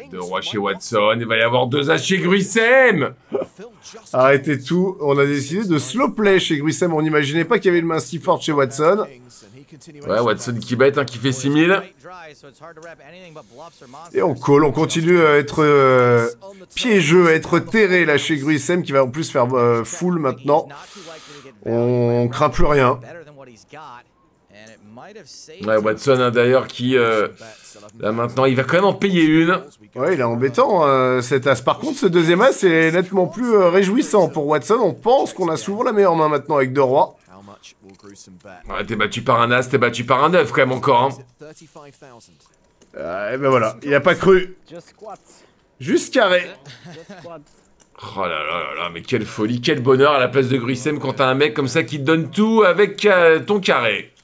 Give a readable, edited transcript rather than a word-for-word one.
2 rois chez Watson, il va y avoir 2 as chez Gruissem. Arrêtez tout, on a décidé de slow play chez Gruissem, on n'imaginait pas qu'il y avait une main si forte chez Watson. Ouais, Watson qui bête, hein, qui fait 6000. Et on call, on continue à être piégeux, à être terré là chez Gruissem, qui va en plus faire full maintenant. On craint plus rien. Ouais, Watson, hein, d'ailleurs, qui... là, maintenant, il va quand même en payer une. Ouais, il est embêtant, cet as. Par contre, ce deuxième as est nettement plus réjouissant pour Watson. On pense qu'on a souvent la meilleure main maintenant avec 2 rois. Ouais, t'es battu par un as, t'es battu par un 9 quand même encore, hein. Et ben voilà, il a pas cru. Juste carré. Oh là là là là, mais quelle folie, quel bonheur à la place de Gruissem quand t'as un mec comme ça qui te donne tout avec ton carré.